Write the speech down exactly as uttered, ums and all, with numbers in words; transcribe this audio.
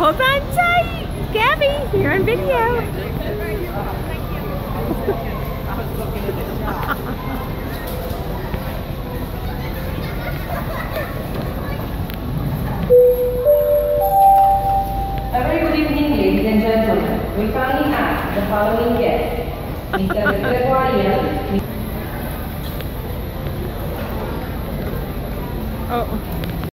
Hold on tight. Gabby, you're on video. A very good evening, ladies and gentlemen. We kindly ask the following guests: Mister Gregoire. Oh.